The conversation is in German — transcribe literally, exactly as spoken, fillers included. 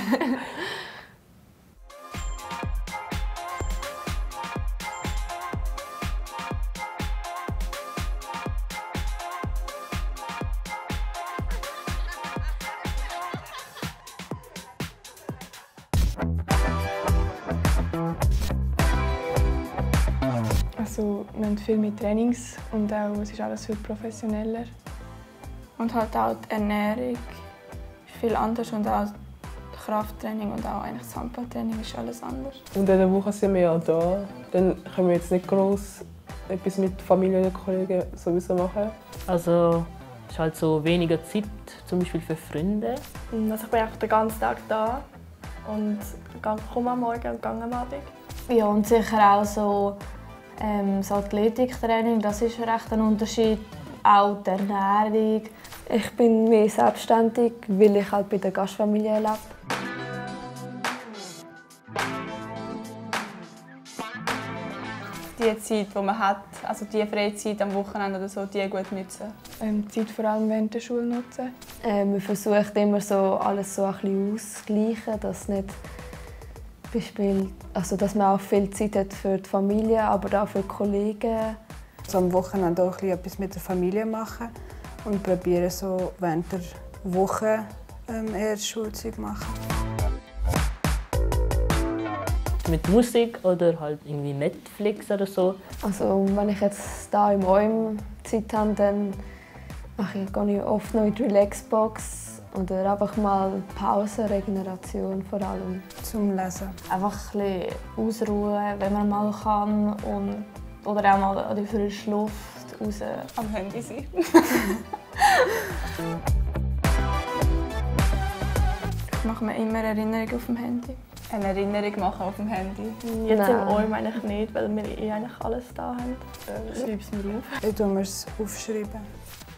Also, wir haben viel mit Trainings und auch, es ist alles viel professioneller. Und halt auch die Ernährung ist viel anders und auch das Krafttraining und auch eigentlich das Handballtraining ist alles anders. Und in der Woche sind wir ja da. Dann können wir jetzt nicht gross etwas mit Familie oder Kollegen sowieso machen. Also es ist halt so weniger Zeit, zum Beispiel für Freunde. Also ich bin einfach den ganzen Tag da und komme am Morgen und gehe am Abend. Ja, und sicher auch so ähm, das Athletiktraining, das ist recht ein Unterschied. Auch die Ernährung. Ich bin mehr selbstständig, weil ich halt bei der Gastfamilie lebe. Die Zeit, die man hat, also die Freizeit am Wochenende oder so, die gut nutzen. Ähm, die Zeit vor allem während der Schule nutzen. Äh, man versucht immer so alles so ein bisschen auszugleichen, dass nicht Beispiel, also dass man auch viel Zeit hat für die Familie, aber auch für die Kollegen. So am Wochenende auch etwas mit der Familie machen und probieren so während der Woche ähm, eher Schulzeug machen. Mit Musik oder halt irgendwie Netflix oder so. Also wenn ich jetzt da im Räum Zeit habe, dann mache ich, gehe ich oft noch in die Relaxbox oder einfach mal Pause, Regeneration vor allem. Zum Lesen. Einfach ein bisschen ausruhen, wenn man mal kann. Und, oder auch mal an die frische Luft raus. Am Handy sein. Ich mache mir immer Erinnerungen auf dem Handy. Eine Erinnerung machen auf dem Handy. Jetzt im Räum eigentlich nicht, weil wir eh eigentlich alles da haben. Schreib es mir auf. Ich tue mir es aufschreiben.